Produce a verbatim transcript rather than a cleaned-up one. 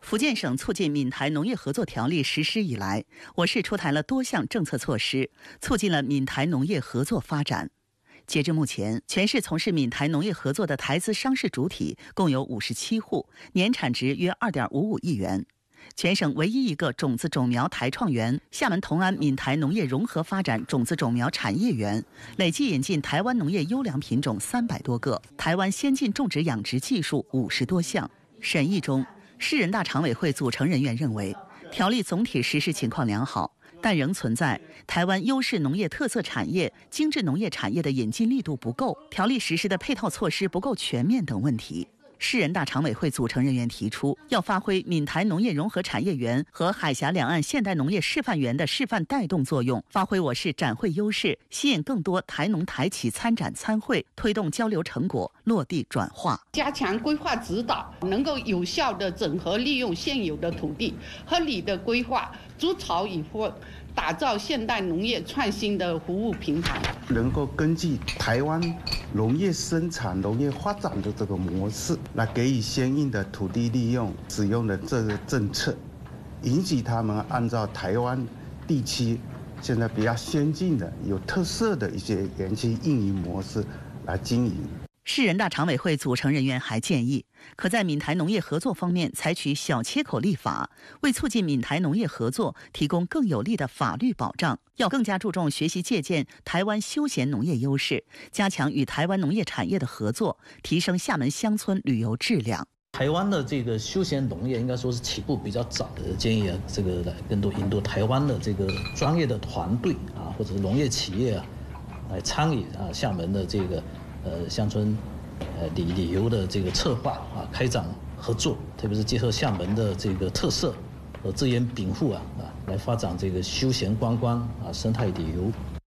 福建省促进闽台农业合作条例实施以来，我市出台了多项政策措施，促进了闽台农业合作发展。截至目前，全市从事闽台农业合作的台资商事主体共有五十七户，年产值约二点五五亿元。全省唯一一个种子种苗台创园——厦门同安闽台农业融合发展种子种苗产业园，累计引进台湾农业优良品种三百多个，台湾先进种植养殖技术五十多项。审议中，市人大常委会组成人员认为，条例总体实施情况良好，但仍存在台湾优势农业特色产业、精致农业产业的引进力度不够，条例实施的配套措施不够全面等问题。市人大常委会组成人员提出，要发挥闽台农业融合产业园和海峡两岸现代农业示范园的示范带动作用，发挥我市展会优势，吸引更多台农台企参展参会，推动交流成果落地转化， 加强规划指导，能够有效地整合利用现有的土地，合理的规划，筑巢以后，打造现代农业创新的服务平台， 能够根据台湾农业生产、农业发展的这个模式，来给予相应的土地利用使用的这个政策，允许他们按照台湾地区现在比较先进的、有特色的一些园区运营模式来经营。 市人大常委会组成人员还建议，可在闽台农业合作方面采取小切口立法，为促进闽台农业合作提供更有力的法律保障。要更加注重学习借鉴台湾休闲农业优势，加强与台湾农业产业的合作，提升厦门乡村旅游质量。 台湾的这个休闲农业应该说是起步比较早的，建议啊，这个来更多引导台湾的这个专业的团队啊，或者是农业企业啊，来参与啊厦门的这个。呃，乡村呃旅旅游的这个策划啊，开展合作，特别是结合厦门的这个特色和资源禀赋啊啊，来发展这个休闲观光啊、生态旅游